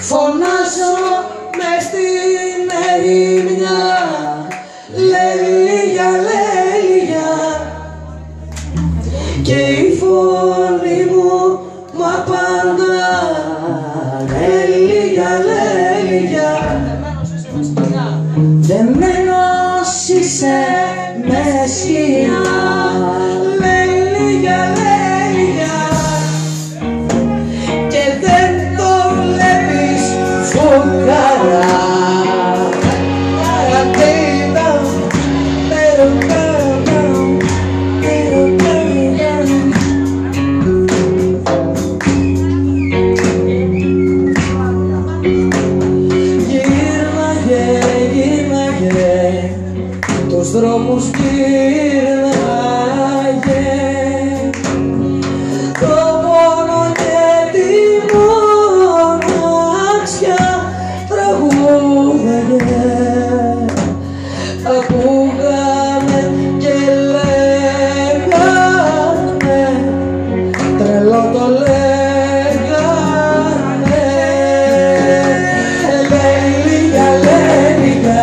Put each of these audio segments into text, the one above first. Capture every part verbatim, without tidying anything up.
Φωνάζω μες στην ερημιά, Λελιά, Λελιά, και η φωνή μου μα πάντα Λελιά, Λελιά. Δεμένος είσαι με σκηνιά, Λελιά, Λελιά, και δεν το βλέπεις φουκαρά. Τους δρόμους γύρναγε, το πόνο και τη μοναξιά τραγούδαγε. Ακούγανε και λέγανε, τρελό το λέγανε, Λελιά, Λελιά.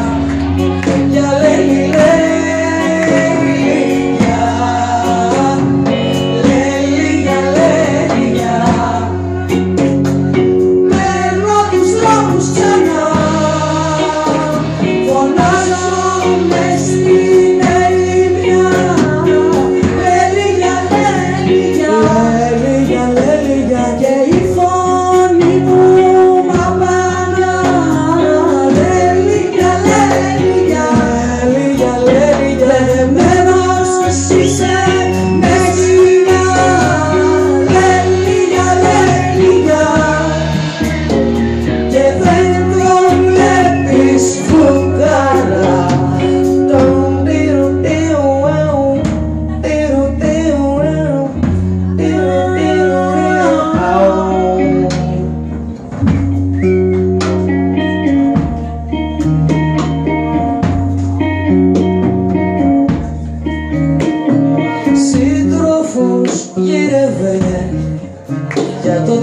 Γύρευε για το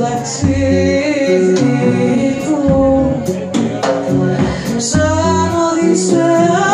ταξίδι του σαν Οδυσσέα.